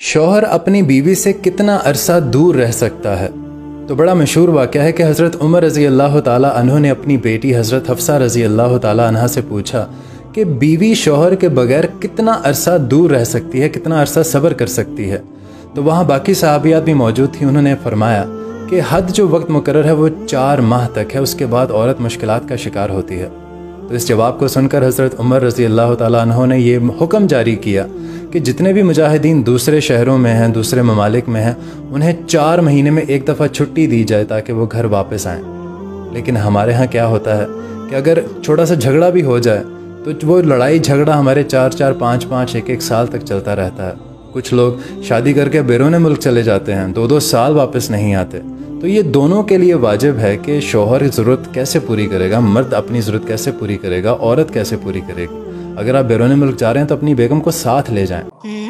शौहर अपनी बीवी से कितना अरसा दूर रह सकता है। तो बड़ा मशहूर वाक़या है कि हज़रत उमर रज़ी अल्लाह ताला अन्हु ने अपनी बेटी हज़रत हफ्सा रज़ी अल्लाह ताला अन्हा से पूछा कि बीवी शौहर के बगैर कितना अरसा दूर रह सकती है, कितना अरसा सब्र कर सकती है। तो वहाँ बाकी सहाबियात भी मौजूद थी। उन्होंने फरमाया कि हद जो वक्त मुकर्रर है वो 4 माह तक है, उसके बाद औरत मुश्किलात का शिकार होती है। तो इस जवाब को सुनकर हज़रत उमर रज़ी अल्लाह ताला अन्हु ने ये हुक्म जारी किया कि जितने भी मुजाहिदीन दूसरे शहरों में हैं, दूसरे ममालिक में हैं, उन्हें 4 महीने में एक दफ़ा छुट्टी दी जाए ताकि वो घर वापस आएँ। लेकिन हमारे यहाँ क्या होता है कि अगर छोटा सा झगड़ा भी हो जाए तो वो लड़ाई झगड़ा हमारे 4-4, 5-5, 1-1 साल तक चलता रहता है। कुछ लोग शादी करके बैरून मुल्क चले जाते हैं, 2-2 साल वापस नहीं आते। तो ये दोनों के लिए वाजिब है कि शौहर ज़रूरत कैसे पूरी करेगा, मर्द अपनी ज़रूरत कैसे पूरी करेगा, औरत कैसे पूरी करेगी। अगर आप बैरून मुल्क जा रहे हैं तो अपनी बेगम को साथ ले जाएं।